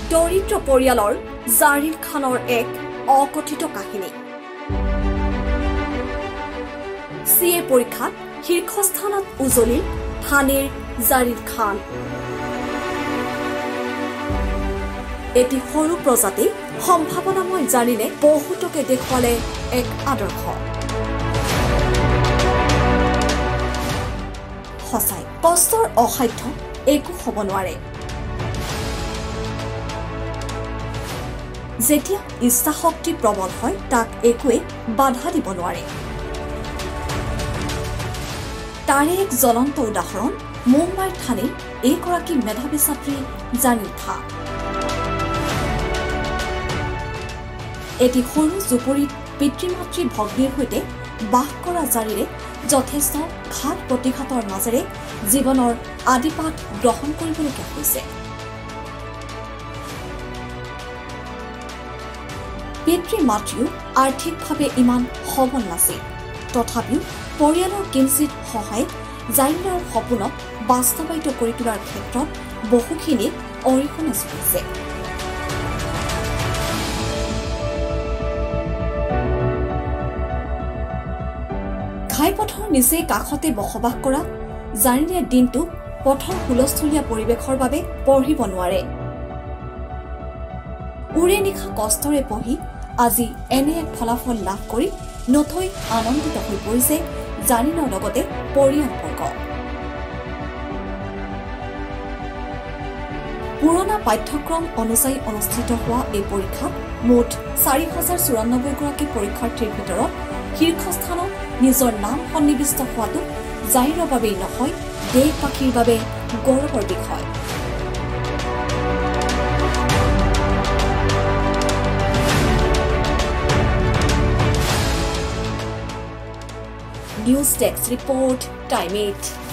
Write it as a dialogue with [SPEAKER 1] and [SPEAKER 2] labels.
[SPEAKER 1] দৰিদ্ৰ পৰিয়ালৰ জাৰিৰ খানৰ এক অকথিত কাহিনী। CA পৰীক্ষাত শীৰ্ষস্থানত উজলিল থানেৰ জাৰিৰ খান। এটি সৰু প্ৰজাতি সম্ভাৱনাময় জাৰিৰে বহুতকে দেখুৱালে এক আদৰ্শ। সঁচাই কষ্টৰ অসাধ্য একো হ'ব নোৱাৰে। যেতিয়া ইচ্ছাশক্তি প্ৰবল হয় তাক একোৱে বাধা দিব নোৱাৰে। তাৰে এক জ্বলন্ত উদাহৰণ মুম্বাইৰ থানেৰ এইগৰাকী মেধাৱী ছাত্ৰী জাৰিৰ খান। এটি সৰু জুপুৰিত পিতৃ মাতৃ ভগ্নীৰ সৈতে বাস কৰা জাৰিৰে যথেষ্ট ঘাত প্ৰতিঘাতৰ মাজেৰে জীৱনৰ আদিপাঠ গ্ৰহণ কৰিবলগীয়া হৈছে। পিতৃ মাতৃও আৰ্থিকভাৱে ইমান সবল নাছিল, তথাপিও পৰিয়ালৰ কিঞ্চিত সহায় জাৰিৰৰ সপোনক বাস্তৱায়িত কৰি তোলাৰ ক্ষেত্ৰত বহুখিনি অৰিহণা যোগাইছে। ঘাইপথৰ নিচেই কাষতে বসবাস কৰা জাৰিৰে দিনটো পথৰ হুলস্থুলীয়া পৰিৱেশৰ বাবে পঢ়িব নোৱাৰে। উৰে নিশা কষ্টৰে পঢ়ি আজি এনে এক ফলাফল লাভ কৰি নথৈ আনন্দিত হৈ পৰিছে জাৰিনৰ লগতে পৰিয়ালবৰ্গ। পুৰণা পাঠ্যক্ৰম অনুযায়ী অনুষ্ঠিত হোৱা এই পৰীক্ষাত মুঠ ৪,০৯৪ গৰাকী পৰীক্ষাৰ্থীৰ ভিতৰত শীৰ্ষস্থানত নিজৰ নাম সন্নিৱিষ্ট হোৱাটো জাৰিৰৰ বাবেই নহয়, দেশবাসীৰ বাবে গৌৰৱৰ বিষয়। News desk report, time 8।